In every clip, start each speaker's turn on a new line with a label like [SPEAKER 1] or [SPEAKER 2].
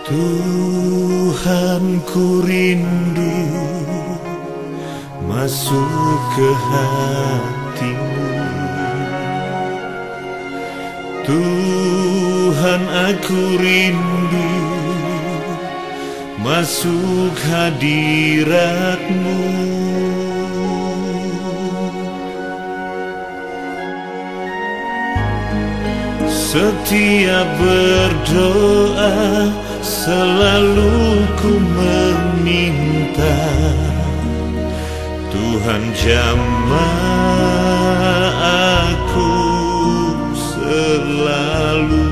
[SPEAKER 1] Tuhan, ku rindu masuk ke hati-Mu. Tuhan, aku rindu masuk hadirat-Mu. Setiap berdoa selalu ku meminta, Tuhan jamah aku selalu.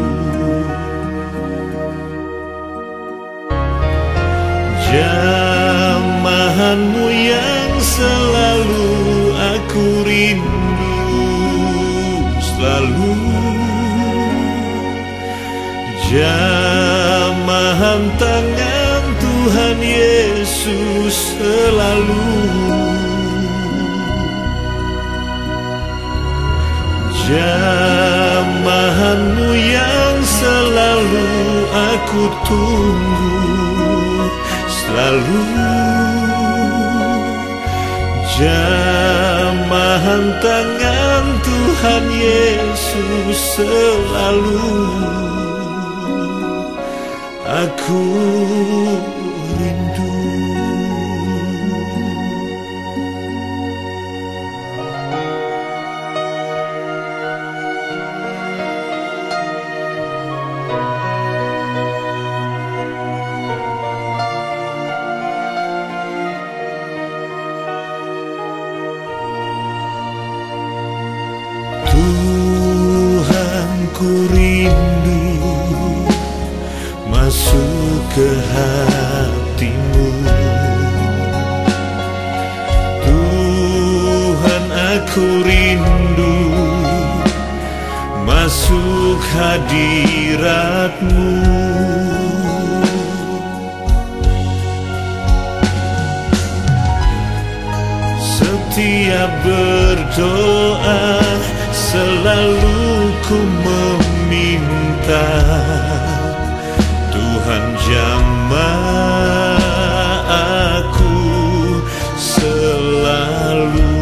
[SPEAKER 1] Jamahan-Mu yang selalu aku rindu selalu. Jamahan tangan Tuhan Yesus selalu. Jamahan-Mu yang selalu aku tunggu selalu. Jamahan tangan Tuhan Yesus selalu aku rindu. Tuhan, ku rindu masuk ke hati-Mu. Tuhan, aku rindu masuk hadirat-Mu. Setiap berdoa selalu ku meminta, Tuhan jamah aku selalu.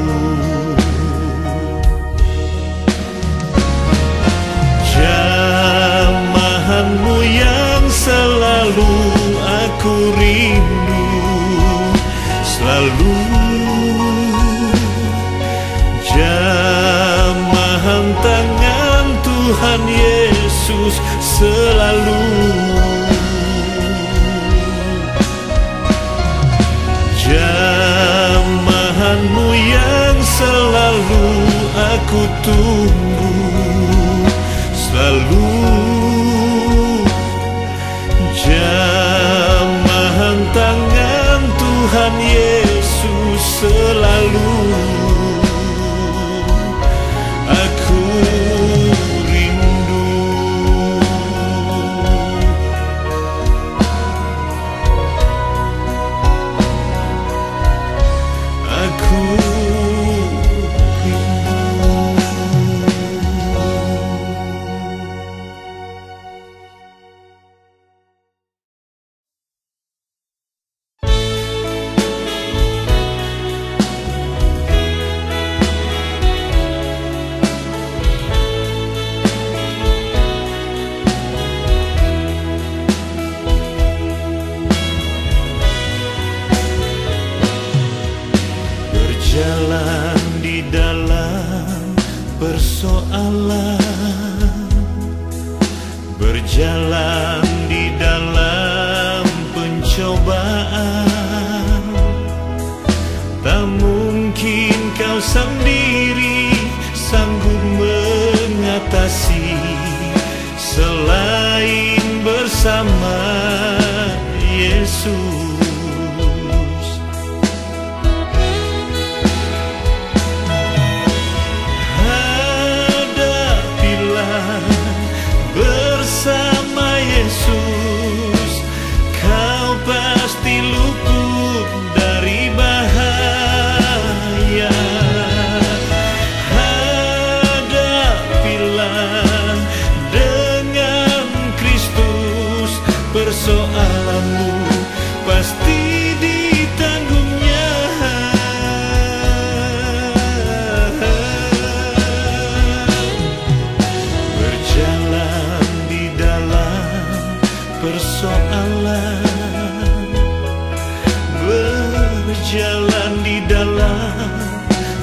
[SPEAKER 1] Jamahan-Mu yang selalu aku rindu selalu. Jamahan tangan Tuhan Yesus selalu. Jamahan-Mu yang selalu aku tunggu selalu. Jamahan tangan Tuhan Yesus selalu aku rindu. Aku berjalan di dalam persoalan, berjalan di dalam pencobaan. Tak mungkin kau sendiri sanggup mengatasi selain bersama Yesus. Bersama Yesus, kau pasti luput dari bahaya. Hadapilah dengan Kristus,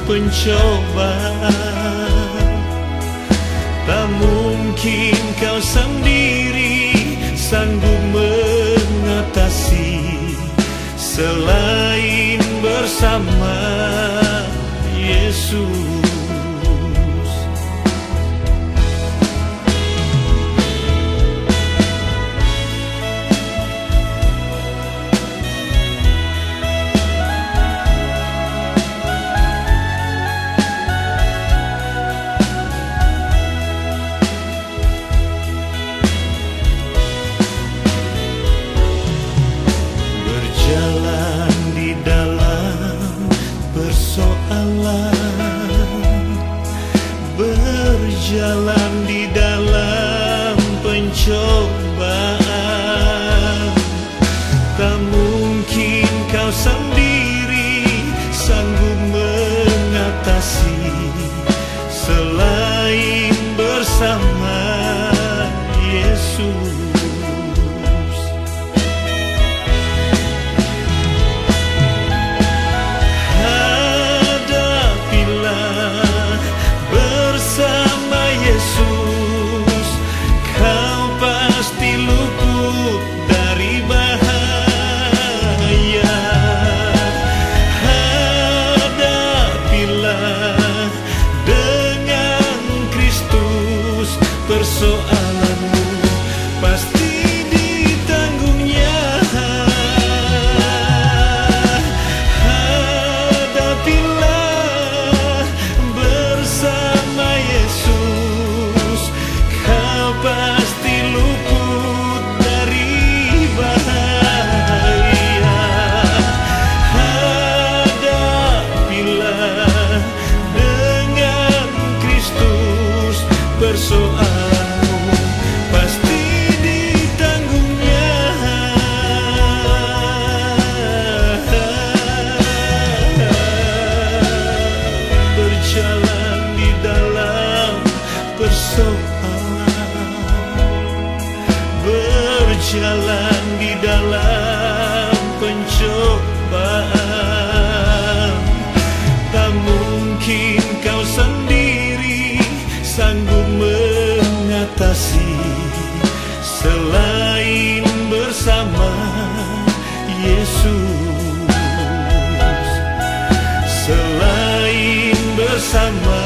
[SPEAKER 1] pencobaan. Tak mungkin kau sendiri sanggup mengatasi selain bersama Yesus. Berjalan di dalam persoalan, berjalan di dalam pencobaan. Tak mungkin kau sendiri sanggup mengatasi selain bersama Yesus. Persoalanmu pasti ditanggungnya. Hadapilah bersama Yesus, kau pasti luput dari bahaya. Hadapilah dengan Kristus persoalan. Berjalan di dalam pencobaan. Tak mungkin kau sendiri sanggup mengatasi selain bersama Yesus. Selain bersama